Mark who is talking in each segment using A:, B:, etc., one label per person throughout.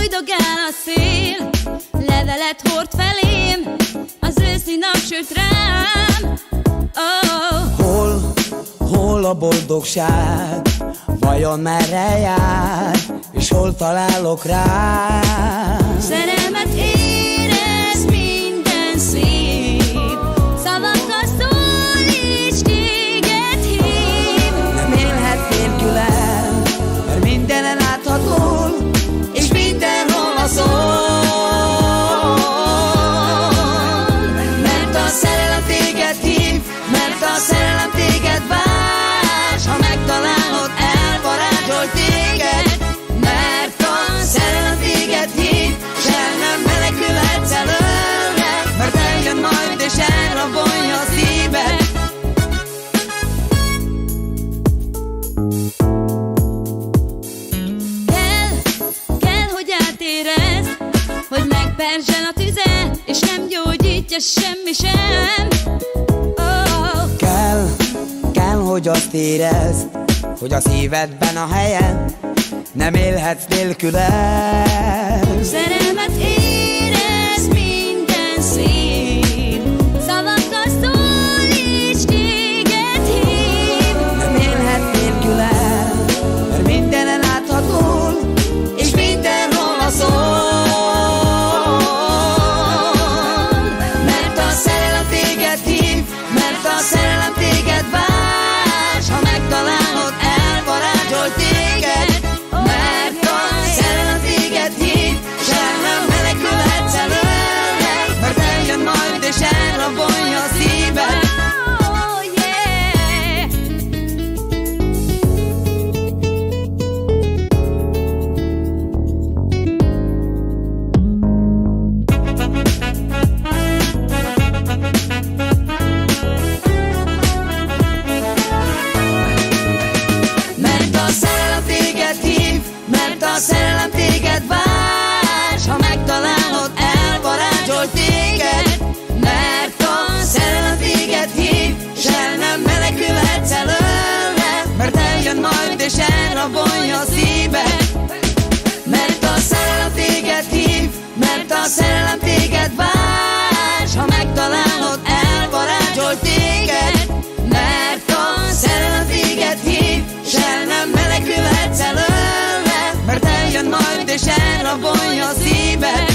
A: Fújdogál a szél, levelet hord felém, az őszi napsüt rám.
B: Hol a boldogság, vajon merre jár, és hol találok rá?
A: Szerelmet érez minden szív, szavakkal szólíts, téged hív.
B: Nem élhet nélkülem, mert mindenen látható, és mindenhol a szól. Mert a szerelem téged hív, mert a szerelem téged vár, s ha megtalálod, elvarázsol téged. Mert a szerelem téged hív, s el nem menekülhetsz előle, mert eljön majd és elrabolja a szíved.
A: Kell, hogy átérezd, hogy megperzsen a tüze, és nem gyógyítja semmi sem.
B: Kell, hogy azt érezd, hogy a szívedben a helyen, nem élhetsz nélkülem.
A: Szerelmet érez minden szív, szavakkal szólíts, téged hív.
B: Nem élhet nélkülem, mert mindenen látható, és mindenhol a szól. Mert a szerelem téged hív, mert a szerelem téged vár, s ha megtalálod, elvarázsol téged. Mert a szerelem téged hív, s el nem menekülhetsz előle, mert eljön majd és elrabolja a szíved.
A: Oh, yeah.
B: Mert a szerelem téged hív, mert a szerelem téged vár, s ha megtalálod, elvarázsol téged. Mert a szerelem téged hív, s el nem menekülhetsz előle, mert eljön majd és elrabolja a szíved. Mert a szerelem téged hív, mert a szerelem téged vár, s ha megtalálod, elvarázsol téged. Mert a szerelem téged hív, s el nem menekülhetsz előle, mert eljön majd és elrabolja a szíved.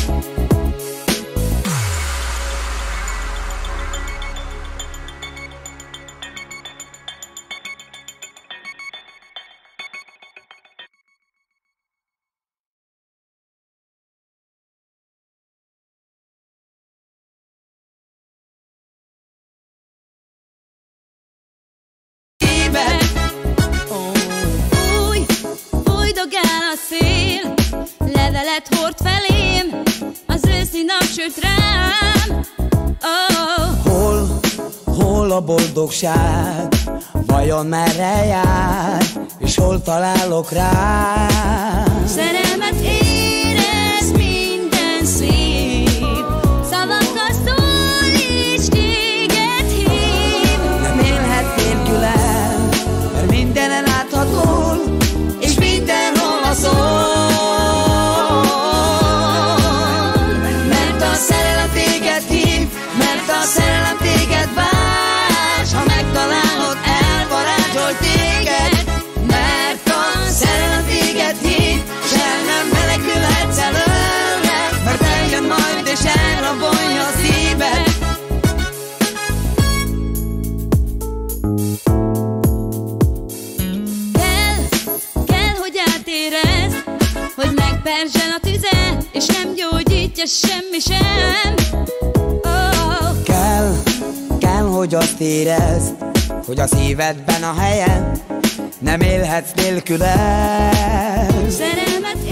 A: Fújdogál a szél, levelet hord felém, az őszi napsüt rám.
B: Hol a boldogság, vajon merre jár, és hol találok rá?
A: Szerelmet érez minden szív, szavakkal szólíts, téged hív.
B: Nem élhet nélkülem, mert mindenen látható, és mindenhol a szól. Mert a szerelem téged hív, mert a szerelem téged vár, s ha megtalálod, elvarázsol téged. Mert a szerelem téged hív, s el nem menekülhetsz előle, mert eljön majd és elrabolja a szíved.
A: Kell, hogy átérezd, hogy megperzsen a tüze, és nem gyógyítja semmi sem.
B: Kell, hogy azt érezd, hogy a szívedben a helyen, nem élhetsz nélkülem.
A: Szerelmet